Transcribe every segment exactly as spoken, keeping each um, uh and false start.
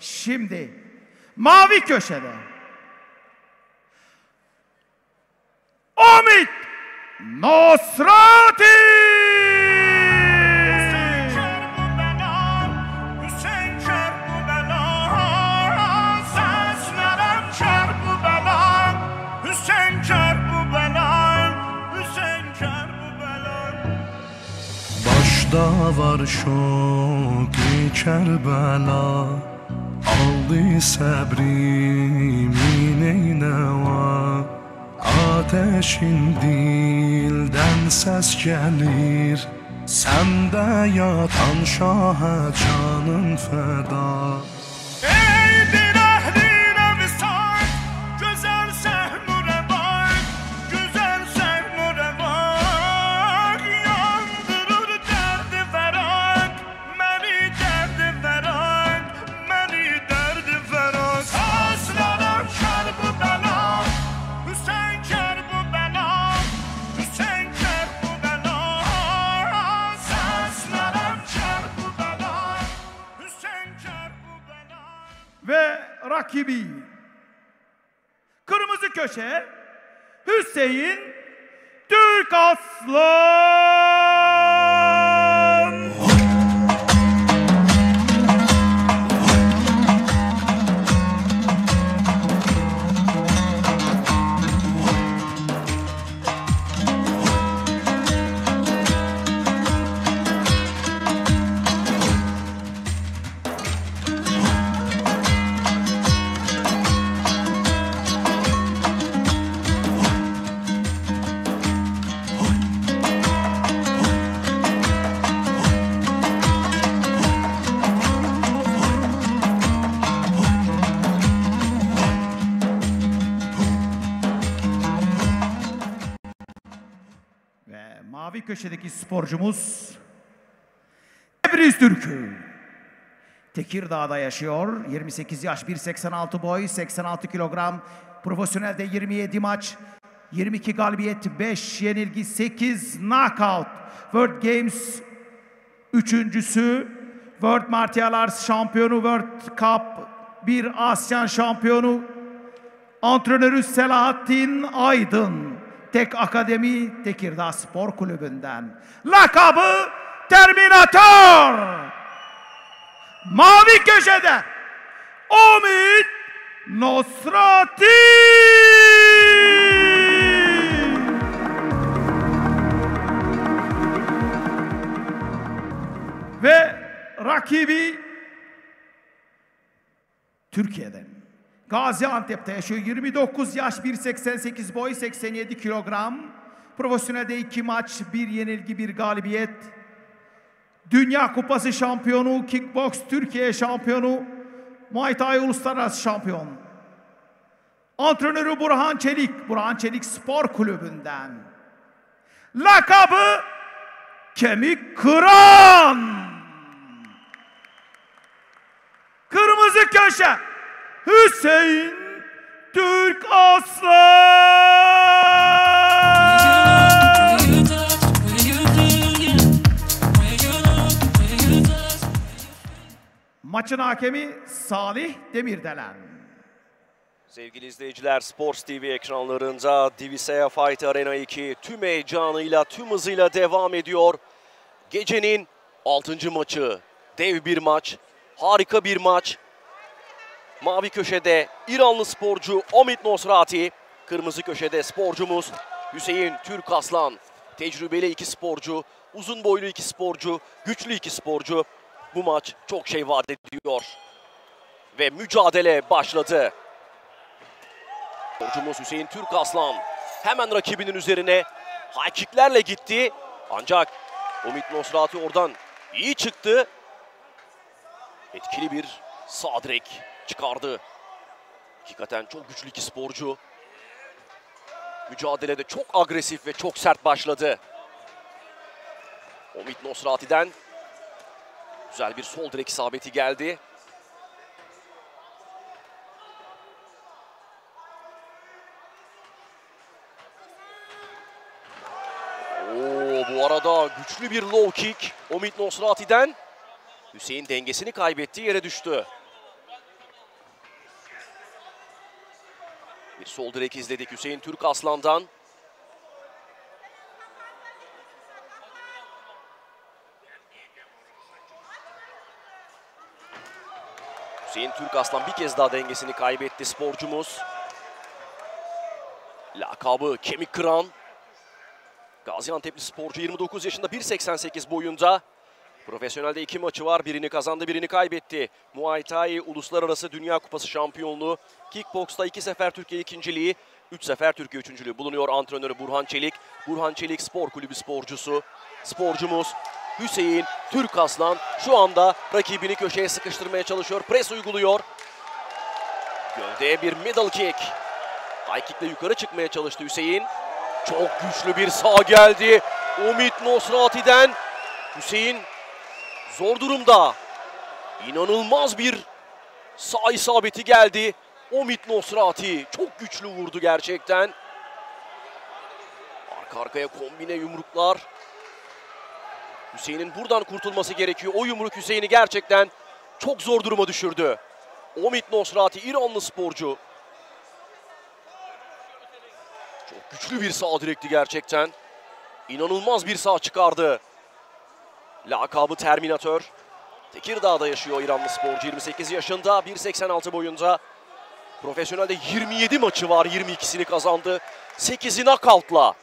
Şimdi mavi köşede Omid Nosrati. Başda var şok Kerbela, aldı səbrimin eynəva. Ateşin dildən səs gəlir, səndə yatan şahə canın fəda. Ve rakibi kırmızı köşe Hüseyin Türkaslan. Mavi köşedeki sporcumuz Tebriz Türk'ü. Tekirdağ'da yaşıyor. yirmi sekiz yaş, bir seksen altı boy, seksen altı kilogram. Profesyonelde yirmi yedi maç, yirmi iki galibiyet, beş yenilgi, sekiz knockout. World Games üçüncüsü, World Martial Arts şampiyonu, World Cup bir Asyan şampiyonu. Antrenörü Selahattin Aydın. Tek Akademi Tekirdağ Spor Kulübü'nden. Lakabı Terminator. Mavi köşede Omid Nosrati. Ve rakibi Türkiye'den. Gaziantep'te yaşıyor. yirmi dokuz yaş, bir seksen sekiz boy, seksen yedi kilogram. Profesyonelde iki maç, bir yenilgi, bir galibiyet. Dünya Kupası şampiyonu, kickbox Türkiye şampiyonu, Muay Thai uluslararası şampiyon. Antrenörü Burhan Çelik, Burhan Çelik Spor Kulübü'nden. Lakabı Kemik Kıran. Kırmızı köşe Hüseyin Türkaslan. Maçın hakemi Salih Demirdelen. Sevgili izleyiciler, Sports T V ekranlarında Divisea Fight Arena iki tüm heyecanıyla, tüm hızıyla devam ediyor. Gecenin altıncı maçı. Dev bir maç, harika bir maç. Mavi köşede İranlı sporcu Omid Nosrati, kırmızı köşede sporcumuz Hüseyin Türkaslan. Tecrübeli iki sporcu, uzun boylu iki sporcu, güçlü iki sporcu. Bu maç çok şey vaat ediyor. Ve mücadele başladı. Sporcumuz Hüseyin Türkaslan hemen rakibinin üzerine high kicklerle gitti. Ancak Omid Nosrati oradan iyi çıktı. Etkili bir sağ direk çıkardı. Hakikaten çok güçlü iki sporcu. Mücadelede çok agresif ve çok sert başladı. Omid Nosrati'den güzel bir sol direk isabeti geldi. Oo, bu arada güçlü bir low kick Omid Nosrati'den. Hüseyin dengesini kaybetti, yere düştü. Bir sol direk izledik Hüseyin Türkaslan'dan. Hüseyin Türkaslan bir kez daha dengesini kaybetti sporcumuz. Lakabı Kemik Kıran. Gaziantep'li sporcu yirmi dokuz yaşında, bir seksen sekiz boyunda. Profesyonelde iki maçı var. Birini kazandı, birini kaybetti. Muay Thai Uluslararası Dünya Kupası şampiyonluğu. Kickbox'ta iki sefer Türkiye ikinciliği, üç sefer Türkiye üçüncülüğü bulunuyor antrenörü Burhan Çelik. Burhan Çelik Spor Kulübü sporcusu. Sporcumuz Hüseyin Türkaslan şu anda rakibini köşeye sıkıştırmaya çalışıyor. Pres uyguluyor. Gövdeye bir middle kick. High kick'le yukarı çıkmaya çalıştı Hüseyin. Çok güçlü bir sağ geldi Umit Nosrati'den. Hüseyin zor durumda. İnanılmaz bir sağ isabeti geldi. Umit Nosrati çok güçlü vurdu gerçekten. Arka arkaya kombine yumruklar. Hüseyin'in buradan kurtulması gerekiyor. O yumruk Hüseyin'i gerçekten çok zor duruma düşürdü. Umit Nosrati İranlı sporcu. Çok güçlü bir sağ direkti gerçekten. İnanılmaz bir sağ çıkardı. Lakabı Terminator. Tekirdağ'da yaşıyor İranlı sporcu. yirmi sekiz yaşında, bir seksen altı boyunda. Profesyonelde yirmi yedi maçı var. yirmi ikisini kazandı. sekizi knockout'la.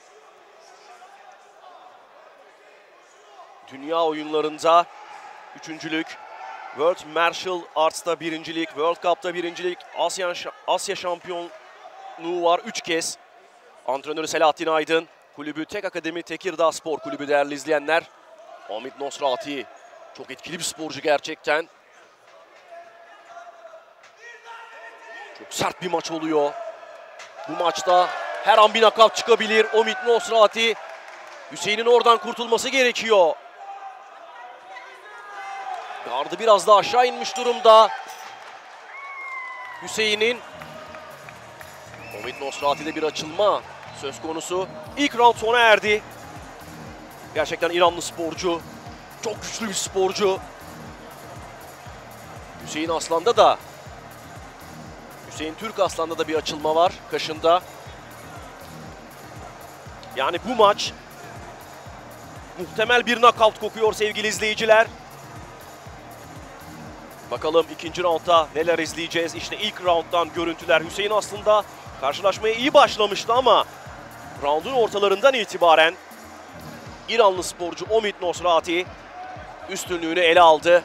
Dünya oyunlarında üçüncülük. World Martial Arts'ta birincilik. World Cup'ta birincilik. Asya, Asya şampiyonluğu var üç kez. Antrenörü Selahattin Aydın. Kulübü Tek Akademi Tekirdağ Spor Kulübü değerli izleyenler. Umit Nosrati çok etkili bir sporcu gerçekten. Çok sert bir maç oluyor. Bu maçta her an bir knockout çıkabilir. Umit Nosrati, Hüseyin'in oradan kurtulması gerekiyor. Gardı biraz daha aşağı inmiş durumda Hüseyin'in. Umit Nosrati'de bir açılma söz konusu. İlk round sona erdi. Gerçekten İranlı sporcu. Çok güçlü bir sporcu. Hüseyin Aslan'da da, Hüseyin Türkaslan'da da bir açılma var kaşında. Yani bu maç muhtemel bir knockout kokuyor sevgili izleyiciler. Bakalım ikinci roundda neler izleyeceğiz. İşte ilk rounddan görüntüler. Hüseyin aslında karşılaşmaya iyi başlamıştı ama roundun ortalarından itibaren İranlı sporcu Umit Nosrati üstünlüğünü ele aldı.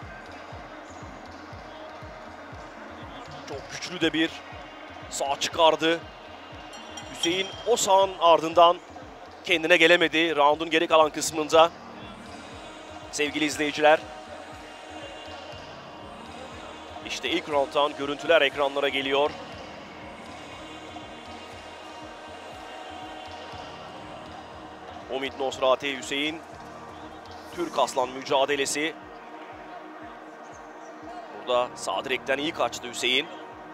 Çok güçlü de bir sağ çıkardı. Hüseyin o sağın ardından kendine gelemedi roundun geri kalan kısmında. Sevgili izleyiciler. İşte ilk rounddan görüntüler ekranlara geliyor. Umit Nosrati, Hüseyin Türkaslan mücadelesi. Burada sağ direkten iyi kaçtı Hüseyin.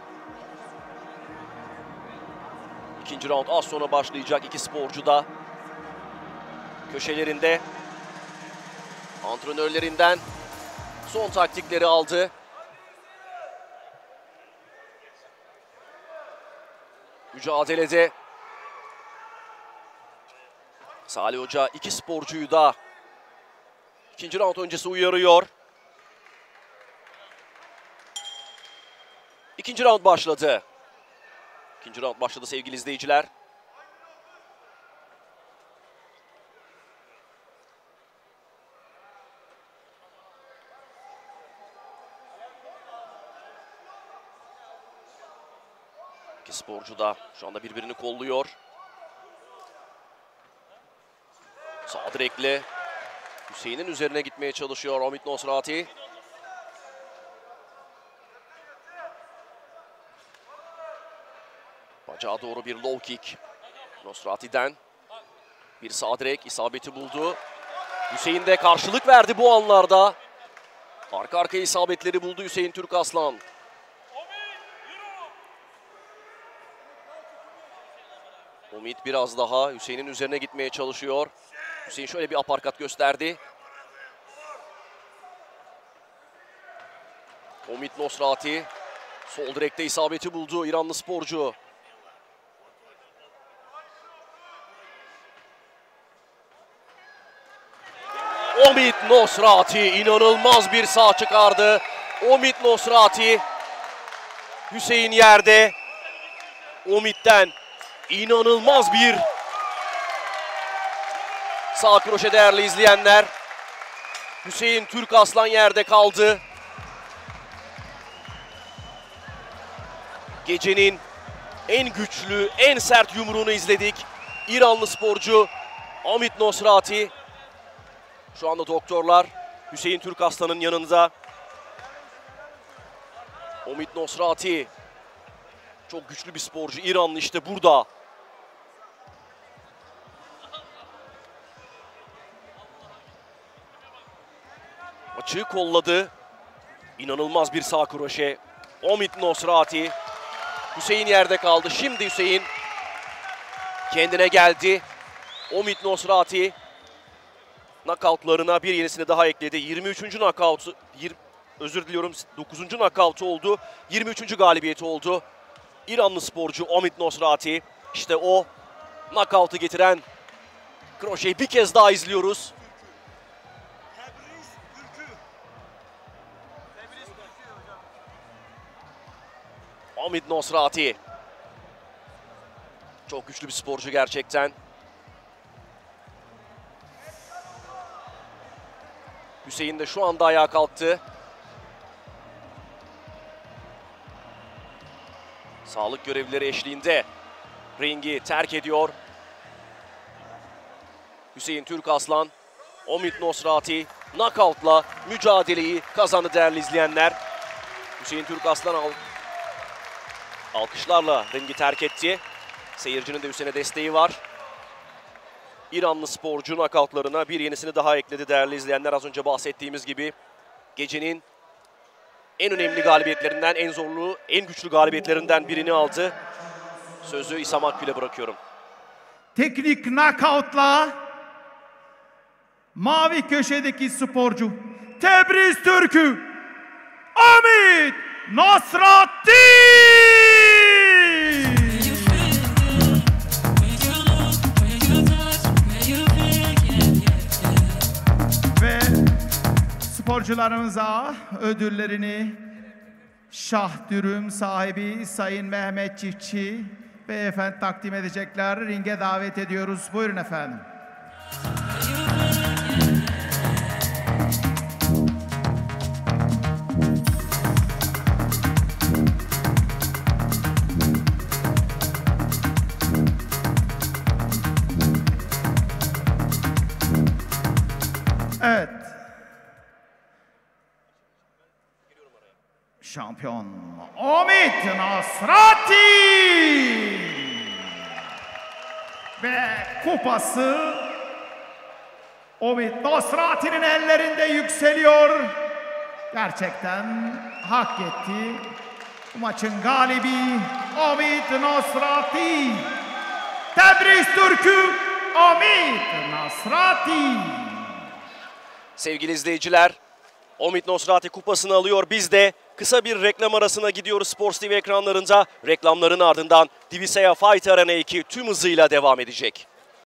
İkinci round az sonra başlayacak. İki sporcu da köşelerinde. Antrenörlerinden son taktikleri aldı. Mücadelede Salih Hoca iki sporcuyu da ikinci round öncesi uyarıyor. İkinci round başladı. İkinci round başladı sevgili izleyiciler. İki sporcu da şu anda birbirini kolluyor. Sağ direkle Hüseyin'in üzerine gitmeye çalışıyor Umit Nosrati. Bacağa doğru bir low kick Nosrati'den. Bir sağ direk isabeti buldu. Hüseyin de karşılık verdi bu anlarda. Arka arkaya isabetleri buldu Hüseyin Türkaslan. Umit biraz daha Hüseyin'in üzerine gitmeye çalışıyor. Hüseyin şöyle bir aparkat gösterdi. Umit Nosrati sol direkte isabeti buldu İranlı sporcu. Omid Nosrati inanılmaz bir sağ çıkardı. Omid Nosrati. Hüseyin yerde. Omid'den inanılmaz bir sağ kroşe değerli izleyenler. Hüseyin Türkaslan yerde kaldı. Gecenin en güçlü, en sert yumruğunu izledik. İranlı sporcu Omid Nosrati. Şu anda doktorlar Hüseyin Türkaslan'ın yanında. Omid Nosrati çok güçlü bir sporcu. İranlı işte burada. Açığı kolladı. İnanılmaz bir sağ kroşe. Omid Nosrati. Hüseyin yerde kaldı. Şimdi Hüseyin kendine geldi. Omid Nosrati knockoutlarına bir yenisini daha ekledi. yirmi üçüncü knockout'u, özür diliyorum dokuzuncu knockout'u oldu. yirmi üçüncü galibiyeti oldu. İranlı sporcu Omid Nosrati. İşte o knockout'u getiren kroşeyi bir kez daha izliyoruz. Omid Nosrati. Çok güçlü bir sporcu gerçekten. Hüseyin de şu anda ayağa kalktı. Sağlık görevlileri eşliğinde ringi terk ediyor. Hüseyin Türkaslan, Omid Nosrati knockout'la mücadeleyi kazandı değerli izleyenler. Hüseyin Türkaslan al alkışlarla ringi terk etti. Seyircinin de Hüseyin'e desteği var. İranlı sporcu knockoutlarına bir yenisini daha ekledi değerli izleyenler. Az önce bahsettiğimiz gibi gecenin en önemli galibiyetlerinden, en zorlu, en güçlü galibiyetlerinden birini aldı. Sözü İsam Akgül'e bırakıyorum. Teknik knockoutla mavi köşedeki sporcu Tebriz Türk'ü Omid Nosrati! Ve sporcularımıza ödüllerini şah dürüm sahibi Sayın Mehmet Çiftçi beyefendi takdim edecekler. Ringe davet ediyoruz. Buyurun efendim. Evet. Şampiyon Omid Nosrati ve kupası Omid Nosrati'nin ellerinde yükseliyor. Gerçekten hak etti. Bu maçın galibi Omid Nosrati. Tebriz Türk'ü Omid Nosrati. Sevgili izleyiciler, Omid Nosrati kupasını alıyor. Biz de kısa bir reklam arasına gidiyoruz Sports T V ekranlarında. Reklamların ardından Divisea Fight Arena iki tüm hızıyla devam edecek.